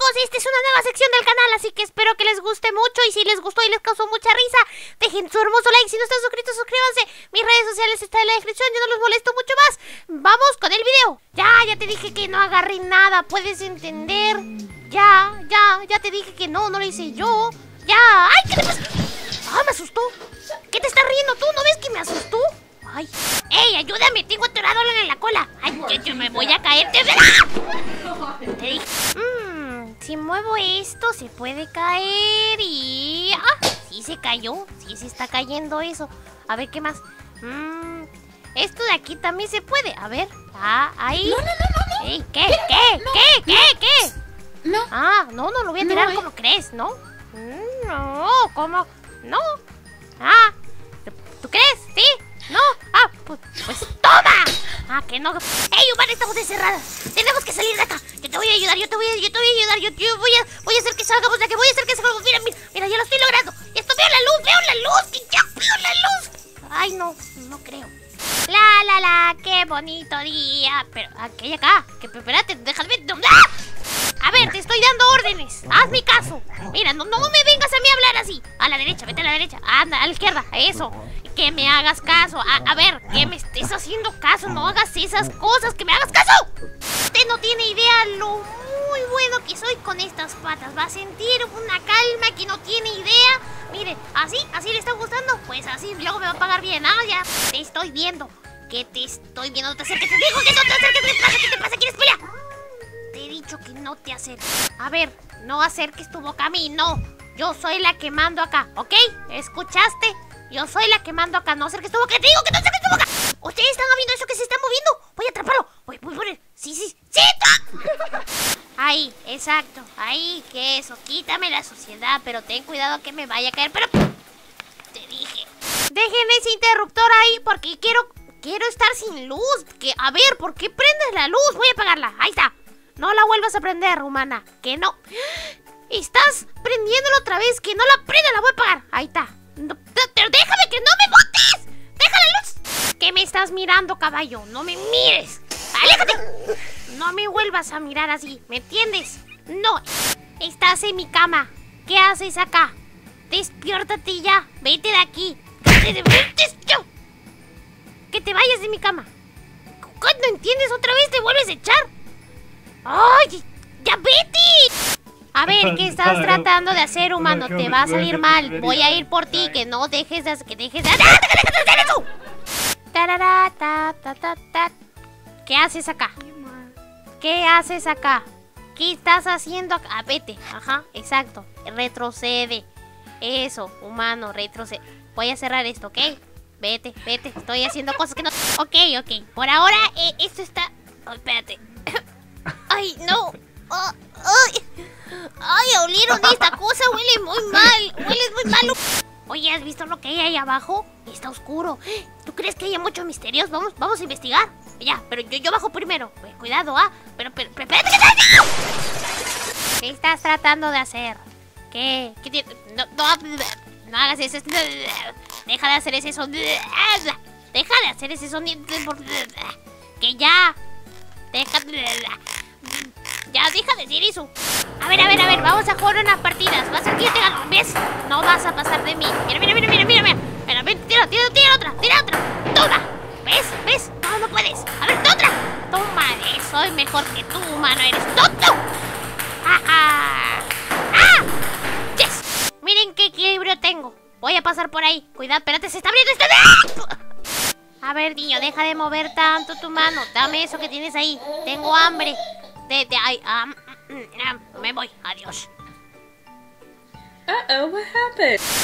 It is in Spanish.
esta es una nueva sección del canal, así que espero que les guste mucho. Y si les gustó y les causó mucha risa, dejen su hermoso like. Si no están suscritos, suscríbanse. Mis redes sociales están en la descripción, yo no los molesto mucho más. Vamos con el video. Ya te dije que no agarré nada, ¿puedes entender? Ya te dije que no lo hice yo. Ya, ¡ay! ¿Qué te pasa? Ah, me asustó. ¿Qué te estás riendo tú? ¿No ves que me asustó? Ay, ¡ey, ayúdame! Tengo atorado en la cola. Ay, yo me voy a caer. Te dije. Si muevo esto, se puede caer y... ¡ah! Sí se cayó. Sí se está cayendo eso. A ver, ¿qué más? Esto de aquí también se puede. A ver. Ah, ahí. No. Ey, ¿qué? No. Ah, no lo voy a tirar como crees, ¿no? No, ¿cómo? No. Ah, ¿tú crees? ¿Sí? ¿No? Ah, pues ¡toma! Ah, que no. ¡Ey, humana, estamos encerradas! Tenemos que salir de acá. Yo te voy a ayudar, yo te voy a ayudar. Yo voy a hacer que salgamos de aquí. Mira, ya lo estoy logrando. Esto, veo la luz. Que ya veo la luz. Ay, no creo. La, qué bonito día. Pero, ¿qué hay acá? Espérate, déjame. ¡Ah! A ver, te estoy dando órdenes. Hazme caso. Mira, no me vengas a mí a hablar así. A la derecha, vete a la derecha. Anda, a la izquierda. Eso. Que me hagas caso. A ver, que me estés haciendo caso. No hagas esas cosas. Que me hagas caso. Usted no tiene idea lo muy bueno que soy con estas patas. Va a sentir una calma que no tiene idea. Mire, así le está gustando. Pues así, luego me va a pagar bien. Ah, ya. Te estoy viendo. Que te estoy viendo. No te acerques. Te digo que no te acerques. ¿Qué te pasa? ¿Quieres pelear? Te he dicho que no te acerques. A ver, no acerques tu boca a mí, no. Yo soy la que mando acá, ¿ok? ¿Escuchaste? Yo soy la que mando acá. No acerques tu boca. Te digo que no acerques tu boca. ¿Ustedes están viendo eso que se está moviendo? Voy a atraparlo. Voy por él. Sí. Ahí, exacto. Ahí, que eso. Quítame la suciedad, pero ten cuidado que me vaya a caer. Pero te dije. Dejen ese interruptor ahí porque quiero estar sin luz. A ver, ¿por qué prendes la luz? Voy a apagarla. Ahí está. No la vuelvas a prender, humana. Que no. Estás prendiéndola otra vez. Que no la prenda, la voy a apagar. Ahí está. No, pero déjame, que no me botes. Deja la luz. ¿Qué me estás mirando, caballo? No me mires. Aléjate. No me vuelvas a mirar así. ¿Me entiendes? No. Estás en mi cama. ¿Qué haces acá? Despiértate ya. Vete de aquí. Que te vayas de mi cama. ¿Cuándo entiendes? Otra vez te vuelves a echar. ¡Ay! ¡Ya vete! A ver, ¿qué estás tratando de hacer, humano? Te va a salir mal. Voy a ir por ti. Que no dejes de hacer eso. ¿Qué haces acá? ¿Qué haces acá? ¿Qué estás haciendo acá? Ah, vete. Ajá, exacto. Retrocede. Eso, humano, retrocede. Voy a cerrar esto, ¿ok? Vete. Estoy haciendo cosas que no... Ok. Por ahora, esto está... Oh, espérate. ¡Ay, no! ¡Ay, olieron esta cosa! ¡Huele muy mal! Oye, ¿has visto lo que hay ahí abajo? Está oscuro. ¿Tú crees que haya muchos misterios? Vamos a investigar. Ya, pero yo bajo primero. Pues, cuidado, Pero, espérate. ¿Qué estás tratando de hacer? ¿Qué? No hagas eso. Deja de hacer ese sonido. Deja de hacer ese sonido. Que ya. Ya, deja de decir eso. A ver, vamos a jugar unas partidas. Vas a irte, ¿ves? No vas a pasar de mí. Mira. Espera, ven, tira otra. Toma. ¿Ves? No puedes. A ver, otra. Toma, soy mejor que tú, humano. Eres tonto. Yes. Miren qué equilibrio tengo. Voy a pasar por ahí. Cuidado, espérate, se está abriendo este. A ver, niño, deja de mover tanto tu mano. Dame eso que tienes ahí. Tengo hambre. Me voy. Adiós. What happened?